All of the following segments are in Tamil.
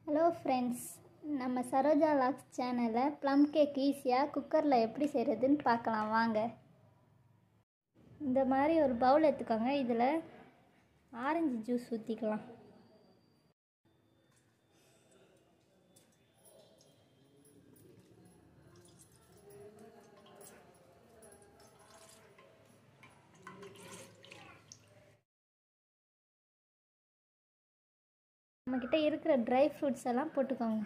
ஹலோ ஃப்ரெண்ட்ஸ், நம்ம சரோஜா லாக்ஸ் சேனலில் ப்ளம் கேக் ஈஸியாக குக்கரில் எப்படி செய்கிறதுன்னு பார்க்கலாம் வாங்க. இந்த மாதிரி ஒரு பவுல் எடுத்துக்கோங்க. இதில் ஆரஞ்சு ஜூஸ் ஊற்றிக்கலாம். நம்மக்கிட்ட இருக்கிற ட்ரை ஃப்ரூட்ஸ் எல்லாம் போட்டுக்கோங்க.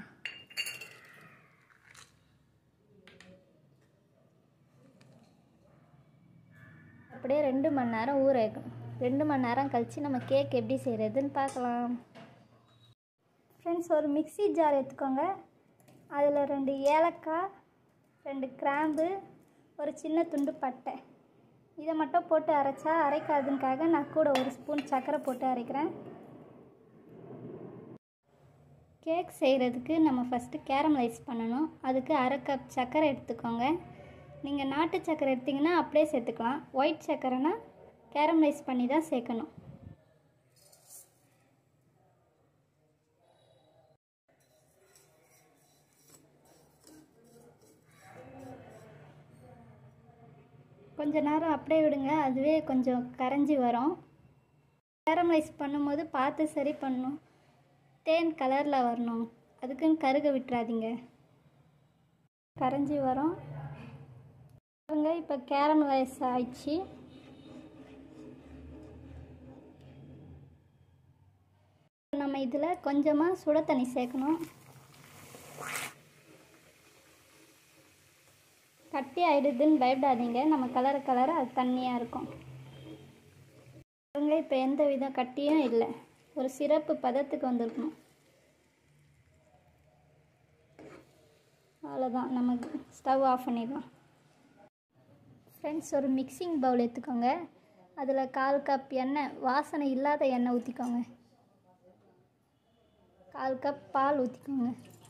அப்படியே 2 மணி நேரம் ஊற வைக்கணும். 2 மணி நேரம் கழித்து நம்ம கேக் எப்படி செய்கிறதுன்னு பார்க்கலாம். ஃப்ரெண்ட்ஸ், ஒரு மிக்ஸி ஜார் எடுத்துக்கோங்க. அதில் 2 ஏலக்காய், 2 கிராம்பு, ஒரு சின்ன துண்டு பட்டை, இதை மட்டும் போட்டு அரைச்சா அரைக்காதுக்காக நான் கூட 1 ஸ்பூன் சர்க்கரை போட்டு அரைக்கிறேன். கேக் செய்கிறதுக்கு நம்ம ஃபஸ்ட்டு கேரமலைஸ் பண்ணணும். அதுக்கு 1/2 கப் சர்க்கரை எடுத்துக்கோங்க. நீங்கள் நாட்டு சர்க்கரை எடுத்திங்கன்னா அப்படியே சேர்த்துக்கலாம். ஒயிட் சர்க்கரைனா கேரமலைஸ் பண்ணி தான் சேர்க்கணும். கொஞ்ச நேரம் அப்படியே விடுங்க, அதுவே கொஞ்சம் கரைஞ்சி வரும். கேரமலைஸ் பண்ணும்போது பார்த்து சரி பண்ணணும். தேன் கலரில் வரணும், அதுக்குன்னு கருக விட்டுறாதீங்க. கரைஞ்சி வரும் பாருங்க. இப்போ கேரமலைஸ் ஆயிடுச்சு. நம்ம இதில் கொஞ்சமாக சுட தண்ணி சேர்க்கணும். கட்டி ஆகிடுதுன்னு பயப்படாதீங்க. நம்ம கலர அது தண்ணியாக இருக்கும் பாருங்க. இப்போ எந்த வித கட்டியும் இல்லை, ஒரு சிறப்பு பதத்துக்கு வந்திருக்கணும். அவ்வளோதான், நமக்கு ஸ்டவ் ஆஃப் பண்ணிடலாம். ஃப்ரெண்ட்ஸ், ஒரு மிக்சிங் பவுல் எடுத்துக்கோங்க. அதில் 1/4 கப் எண்ணெய், வாசனை இல்லாத எண்ணெய் ஊற்றிக்கோங்க. 1/4 கப் பால் ஊற்றிக்கோங்க.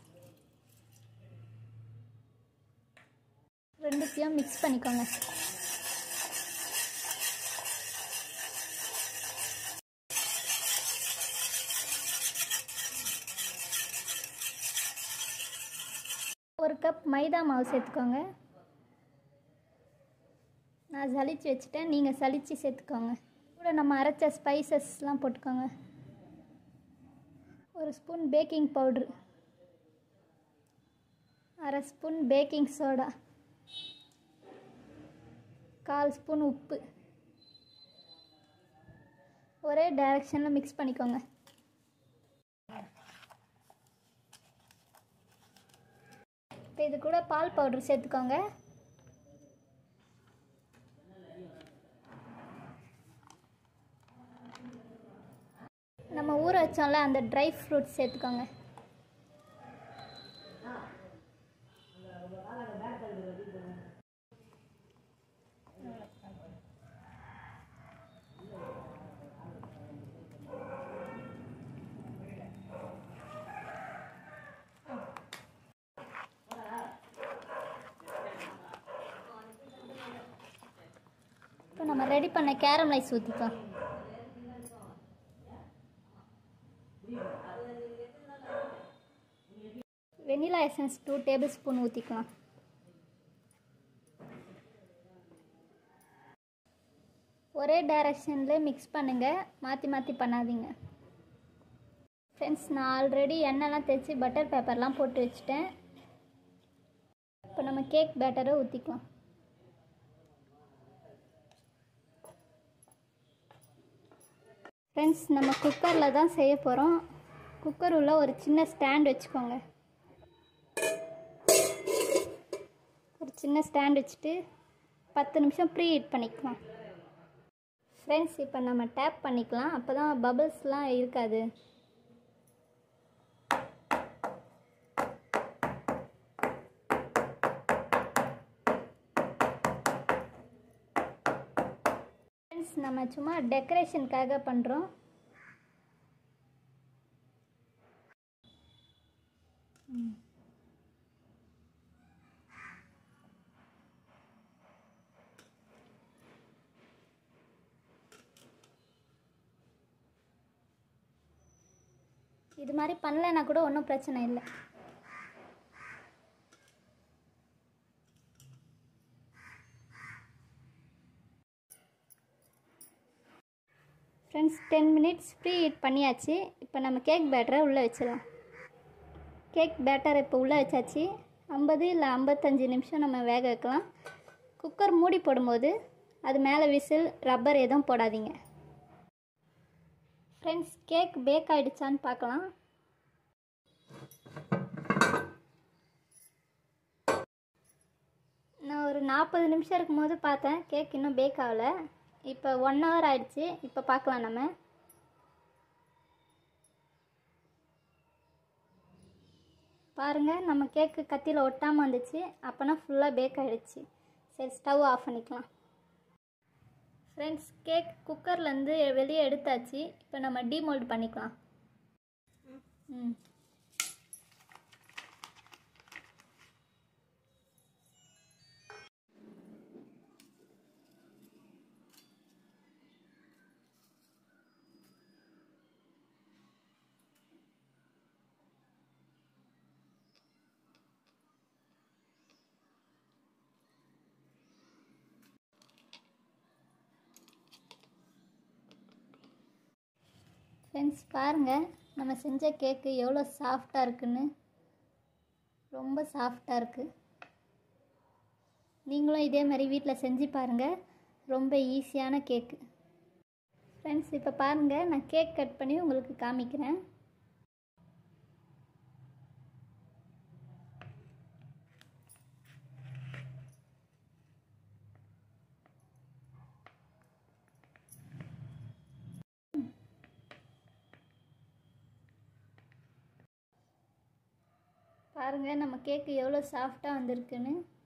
ரெண்டுத்தையும் மிக்ஸ் பண்ணிக்கோங்க. ஒரு கப் மைதா மாவு சேர்த்துக்கோங்க. நான் சலிச்சு வச்சுட்டேன், நீங்கள் சலிச்சு சேர்த்துக்கோங்க. கூட நம்ம அரைச்ச ஸ்பைசஸ்லாம் போட்டுக்கோங்க. 1 spoon baking powder, 1/2 spoon baking soda, 1/4 spoon உப்பு. ஒரே டைரெக்ஷனில் மிக்ஸ் பண்ணிக்கோங்க. இப்போ இது கூட பால் பவுடர் சேர்த்துக்கோங்க. நம்ம ஊற வச்சோம்ல அந்த ட்ரை ஃப்ரூட்ஸ் சேர்த்துக்கோங்க. இப்போ நம்ம ரெடி பண்ண கேரமலைஸ் ஊற்றிக்கலாம். வெனிலா எசன்ஸ் 2 டேபிள் ஸ்பூன் ஊற்றிக்கலாம். ஒரே டைரெக்ஷனில் மிக்ஸ் பண்ணுங்கள், மாற்றி பண்ணாதீங்க. ஃப்ரெண்ட்ஸ், நான் ஆல்ரெடி எண்ணெய்லாம் தேய்ச்சி பட்டர் பேப்பர்லாம் போட்டு வச்சுட்டேன். இப்போ நம்ம கேக் பேட்டரை ஊற்றிக்கலாம். ஃப்ரெண்ட்ஸ், நம்ம குக்கரில் தான் செய்ய போகிறோம். குக்கர் உள்ள ஒரு சின்ன ஸ்டாண்ட் வச்சுக்கோங்க. ஒரு சின்ன ஸ்டாண்ட் வச்சுட்டு 10 நிமிஷம் ப்ரீ ஹீட் பண்ணிக்கலாம். ஃப்ரெண்ட்ஸ், இப்போ நம்ம டேப் பண்ணிக்கலாம், அப்போ தான் பபிள்ஸ்லாம் இருக்காது. ஃப்ரெண்ட்ஸ், நம்ம சும்மா டெக்கரேஷனுக்காக பண்ணுறோம். இது மாதிரி பண்ணலைன்னா கூட ஒன்றும் பிரச்சனை இல்லை. ஃப்ரெண்ட்ஸ் 10 மினிட்ஸ் ப்ரீ ஹீட் பண்ணியாச்சு. இப்போ நம்ம கேக் பேட்டரை உள்ளே வச்சிடலாம். கேக் பேட்டர் இப்போ உள்ளே வச்சாச்சு. 50 இல்லை 55 நிமிஷம் நம்ம வேக வைக்கலாம். குக்கர் மூடி போடும்போது அது மேலே விசில் ரப்பர் எதுவும் போடாதீங்க. ஃப்ரெண்ட்ஸ் கேக் பேக் ஆகிடுச்சான்னு பார்க்கலாம். நான் ஒரு 40 நிமிஷம் இருக்கும்போது பார்த்தேன், கேக் இன்னும் பேக் ஆகலை. இப்போ 1 ஹவர் ஆகிடுச்சு. இப்போ பார்க்கலாம். நம்ம பாருங்கள், நம்ம கேக்கு கத்தியில் ஒட்டாமல் வந்துச்சு. அப்போனா ஃபுல்லாக பேக் ஆகிடுச்சு. சரி, ஸ்டவ் ஆஃப் பண்ணிக்கலாம். ஃப்ரெண்ட்ஸ் கேக் குக்கர்லேருந்து வெளியே எடுத்தாச்சு. இப்போ நம்ம டீமோல்ட் பண்ணிக்கலாம். ஃப்ரெண்ட்ஸ் பாருங்கள், நம்ம செஞ்ச கேக்கு எவ்வளோ சாஃப்டாக இருக்குன்னு. ரொம்ப சாஃப்டாக இருக்குது. நீங்களும் இதே மாதிரி வீட்டில் செஞ்சு பாருங்கள். ரொம்ப ஈஸியான கேக்கு. ஃப்ரெண்ட்ஸ் இப்போ பாருங்கள், நான் கேக் கட் பண்ணி உங்களுக்கு காமிக்கிறேன். பாருங்கள் நம்ம கேக்கு எவ்வளோ சாஃப்டாக வந்திருக்குன்னு.